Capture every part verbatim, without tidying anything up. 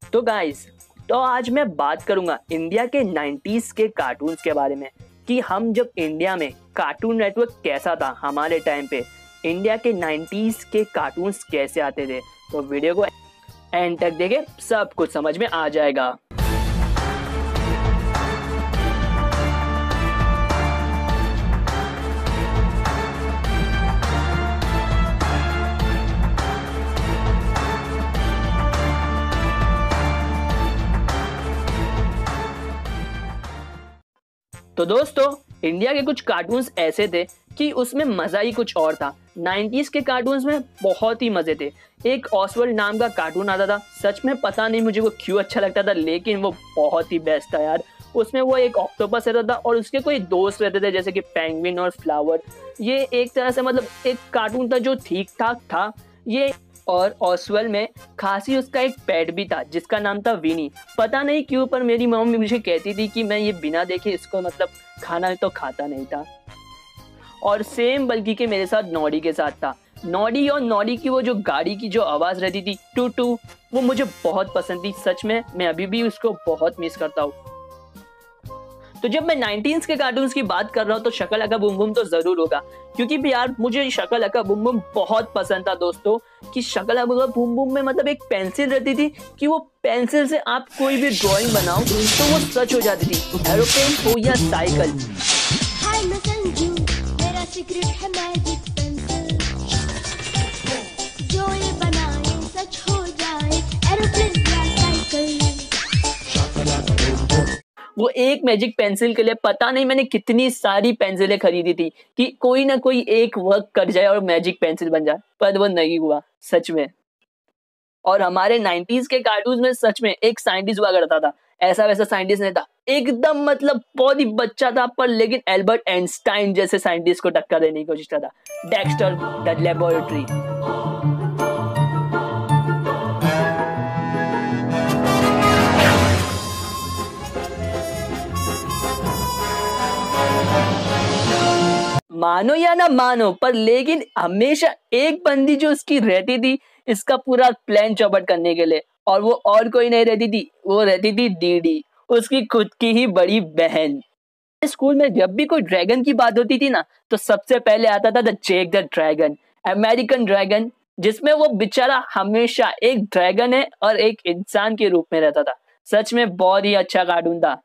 तो गाइस, तो आज मैं बात करूंगा इंडिया के नाइंटीज़ के कार्टून्स के बारे में कि हम जब इंडिया में कार्टून नेटवर्क कैसा था हमारे टाइम पे, इंडिया के नाइंटीज़ के कार्टून्स कैसे आते थे। तो वीडियो को एंड तक देखे, सब कुछ समझ में आ जाएगा। तो दोस्तों, इंडिया के कुछ कार्टून्स ऐसे थे कि उसमें मजा ही कुछ और था। नाइंटीज़ के कार्टून्स में बहुत ही मजे थे। एक ऑसवर्ल्ड नाम का कार्टून आता था, सच में पता नहीं मुझे वो क्यों अच्छा लगता था, लेकिन वो बहुत ही बेस्ट था यार। उसमें वो एक ऑक्टोपस रहता था और उसके कोई दोस्त रहते थे जैसे कि पेंगुइन और फ्लावर। ये एक तरह से मतलब एक कार्टून था जो ठीक ठाक था ये। और ऑसवेल्ड में खासी उसका एक पेट भी था जिसका नाम था विनी। पता नहीं क्यों, पर मेरी मम्मी मुझे कहती थी कि मैं ये बिना देखे इसको मतलब खाना तो खाता नहीं था। और सेम बल्कि के मेरे साथ नॉडी के साथ था। नॉडी और नॉडी की वो जो गाड़ी की जो आवाज़ रहती थी टू टू, वो मुझे बहुत पसंद थी। सच में मैं अभी भी उसको बहुत मिस करता हूँ। तो जब मैं नाइंटीज़ के कार्टून्स की बात कर रहा हूँ तो शकलाका बूम बूम तो जरूर होगा, क्योंकि भी यार मुझे शकलाका बूम बूम बहुत पसंद था दोस्तों। कि शकलाका बूम बूम में मतलब एक पेंसिल रहती थी कि वो पेंसिल से आप कोई भी ड्राइंग बनाओ तो वो सच हो जाती थी, एरोप्लेन हो या साइकिल। हाय मैं संजू, मेरा सीक्रेट है मैजिक पेंसिल, जो ये बनाए सच हो जाए, एरोप्लेन या साइकिल। वो एक मैजिक पेंसिल के लिए पता नहीं मैंने कितनी सारी पेंसिलें खरीदी थी कि कोई ना कोई एक वर्क कर जाए और मैजिक पेंसिल बन जाए, पर वो नहीं हुआ सच में। और हमारे नाइंटीज़ के कार्टून में सच में एक साइंटिस्ट हुआ करता था। ऐसा वैसा साइंटिस्ट नहीं था, एकदम मतलब बहुत ही बच्चा था, पर लेकिन एल्बर्ट आइंस्टाइन जैसे साइंटिस्ट को टक्कर देने की कोशिश करता था। Dexter the laboratory. मानो या ना मानो, पर लेकिन हमेशा एक बंदी जो उसकी रहती थी इसका पूरा प्लान चौपट करने के लिए, और वो और कोई नहीं रहती थी, वो रहती थी डीडी, उसकी खुद की ही बड़ी बहन। स्कूल में जब भी कोई ड्रैगन की बात होती थी ना, तो सबसे पहले आता था the Jake the dragon, American dragon, जिसमें वो बेचारा हमेशा एक ड्रैगन है और एक इंसान के रूप में रहता था। सच में बहुत ही अच्छा कार्टून था।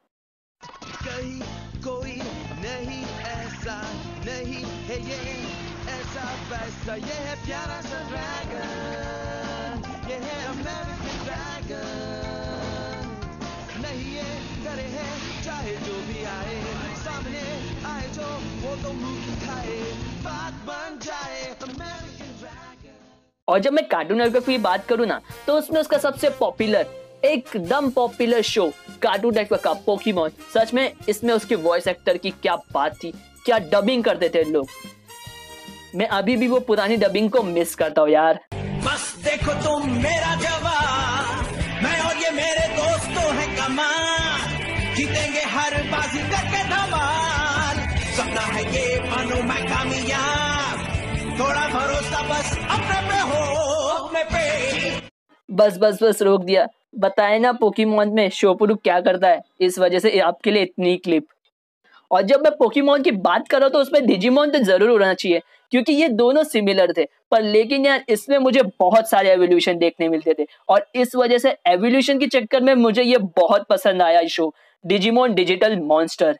ये है प्यारा सा ड्रैगन, ये है अमेरिकन ड्रैगन, नहीं ये डरे है चाहे जो भी आए, सामने आए जो वो तो मुंह खाए, बात बन जाए अमेरिकन ड्रैगन। और जब मैं कार्टून नेटवर्क की बात करूँ ना, तो उसमें उसका सबसे पॉपुलर एकदम पॉपुलर शो कार्टून नेटवर्क का पोकेमॉन। सच में इसमें उसके वॉइस एक्टर की क्या बात थी, क्या डबिंग करते थे लोग। मैं अभी भी वो पुरानी डबिंग को मिस करता हूँ यार। बस देखो तुम मेरा जवान, मैं और ये मेरे दोस्तों हैं कमाल, जीतेंगे हर बाजी करके धमाल, सपना है ये मानो मैं कामयाब, थोड़ा भरोसा बस अपने पे हो, अपने पे। बस बस बस रोक दिया। बताए ना पोकेमॉन में शोपुरु क्या करता है, इस वजह से आपके लिए इतनी क्लिप। और जब मैं पोकेमॉन की बात कर रहा हूँ तो उसमें डिजिमॉन तो जरूर होना चाहिए, क्योंकि ये दोनों सिमिलर थे, पर लेकिन यार इसमें मुझे बहुत सारे एवोल्यूशन देखने मिलते थे, और इस वजह से एवोल्यूशन के चक्कर में मुझे ये बहुत पसंद आया शो, डिजिमॉन डिजिटल मॉन्स्टर।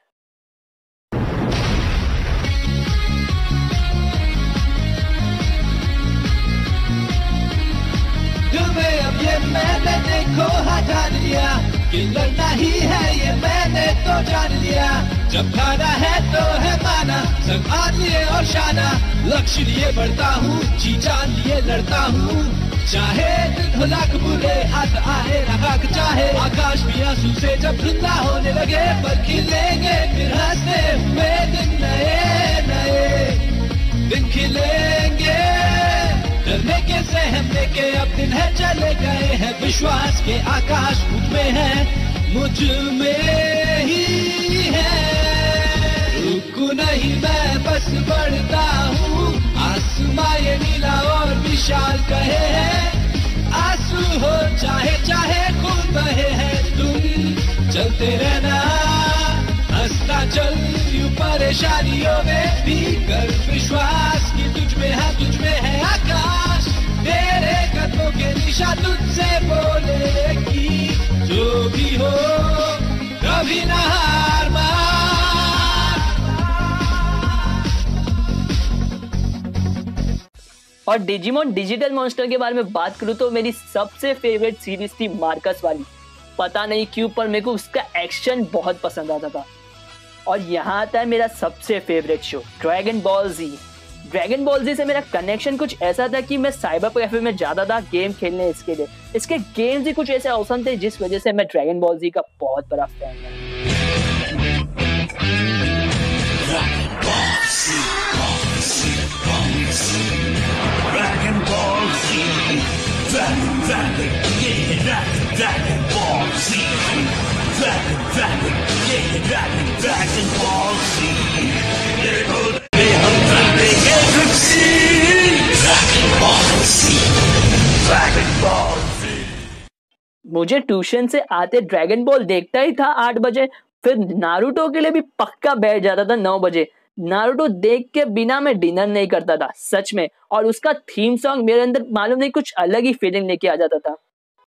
अब ये मैंने देखो हटा लिया कि लड़ना ही है, ये मैंने तो जान लिया, जब खाना है तो है माना, सब आन लिए और शाना, लक्ष्य लिए बढ़ता हूँ, जी जान लिए लड़ता हूँ, चाहे दिन हो लाख बुरे हाथ आए राख, चाहे आकाश भी आंसू से जब धुंधला होने लगे, पर खिलेंगे फिर हंसते हुए दिन, नए नए दिन खिलेंगे, डरने के सहमने के अब दिन है चले गए हैं, विश्वास के आकाश मुझ में है, मुझ में ही है, रुकू नहीं मैं बस बढ़ता हूँ, आसमां ये नीला और विशाल कहे है, आंसू हो चाहे चाहे खून हंसते रहना, हंसता चल यूं परेशानियों में भी कर विश्वास कि तुझ में है तुझ में है आकाश, तेरे कदमों के निशा तुझसे बोलेगी, जो भी हो कभी ना हार मान। और डिजिमोन डिजिटल मॉन्स्टर के बारे में बात करूँ तो मेरी सबसे फेवरेट सीरीज थी मार्कस वाली। पता नहीं क्यों पर मेरे को उसका एक्शन बहुत पसंद आता था। और यहाँ आता है मेरा सबसे favourite show Dragon Ball Z. Dragon Ball Z से मेरा कनेक्शन कुछ ऐसा था कि मैं साइबर कैफे में जाता था गेम खेलने इसके लिए। इसके गेम्स ही कुछ ऐसे औसम थे जिस वजह से मैं ड्रैगन बॉल जी का बहुत बड़ा फैन हूँ। Dragon Ball Z, Dragon, Dragon, yeah, Dragon, Dragon Ball Z, Dragon, Dragon, yeah, Dragon, Dragon Ball Z, देखो ये हम चलेंगे खुशी, Dragon Ball Z, Dragon Ball Z। मुझे ट्यूशन से आते ड्रैगन बॉल देखता ही था आठ बजे, फिर नारुतो के लिए भी पक्का बैठ जाता था नौ बजे। नारुतो देख के बिना मैं डिनर नहीं करता था सच में। और उसका थीम सॉन्ग मेरे अंदर मालूम नहीं कुछ अलग ही फीलिंग लेके आ जाता था।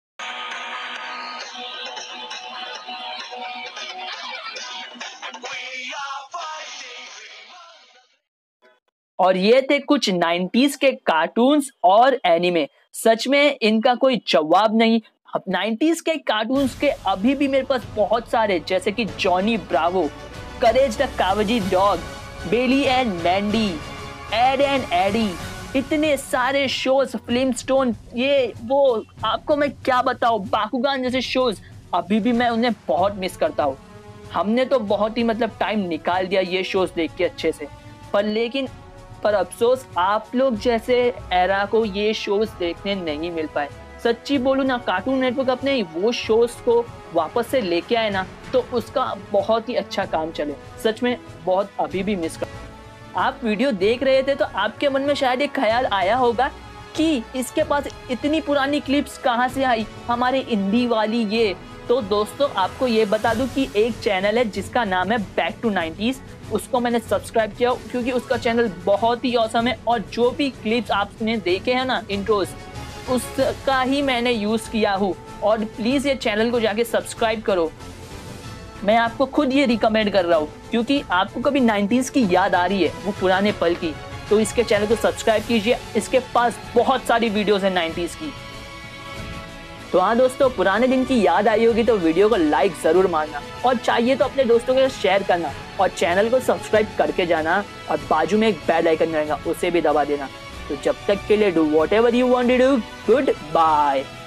और ये थे कुछ नाइंटीज़ के कार्टून्स और एनिमे। सच में इनका कोई जवाब नहीं। अब नाइंटीज़ के कार्टून्स के अभी भी मेरे पास बहुत सारे, जैसे कि जॉनी ब्रावो, करेज द कावजी Dog, Billy and Mandy, Ed and Eddy, इतने सारे शोज, फिल्म स्टोन, ये वो आपको मैं क्या बताऊं, बाकुगान जैसे शोज, अभी भी मैं उन्हें बहुत मिस करता हूँ। हमने तो बहुत ही मतलब टाइम निकाल दिया ये शोज देख के अच्छे से, पर लेकिन पर अफसोस आप लोग जैसे एरा को ये शोज देखने नहीं मिल पाए। सच्ची बोलूं ना, कार्टून नेटवर्क अपने वो शोज को वापस से लेके आए ना तो उसका बहुत ही अच्छा काम चले। सच में बहुत अभी भी मिस कर। आप वीडियो देख रहे थे तो आपके मन में शायद एक ख्याल आया होगा कि इसके पास इतनी पुरानी क्लिप्स कहाँ से आई, हमारे हिंदी वाली ये। तो दोस्तों आपको ये बता दूं कि एक चैनल है जिसका नाम है बैक टू नाइंटीज़, उसको मैंने सब्सक्राइब किया क्योंकि उसका चैनल बहुत ही औसम है। और जो भी क्लिप्स आपने देखे हैं ना इंट्रोज, उसका ही मैंने यूज़ किया हूँ। और प्लीज़ ये चैनल को जाके सब्सक्राइब करो, मैं आपको खुद ये रिकमेंड कर रहा हूँ, क्योंकि आपको कभी नाइंटीज़ की याद आ रही है वो पुराने पल की, तो इसके चैनल को सब्सक्राइब कीजिए। इसके पास बहुत सारी वीडियोस हैं नाइंटीज़ की। तो हाँ दोस्तों, पुराने दिन की याद आई होगी तो वीडियो को लाइक ज़रूर मारना, और चाहिए तो अपने दोस्तों के साथ शेयर करना, और चैनल को सब्सक्राइब करके जाना, और बाजू में एक बेल आइकन रहेगा उसे भी दबा देना। तो जब तक के लिए do whatever you want to do, good bye.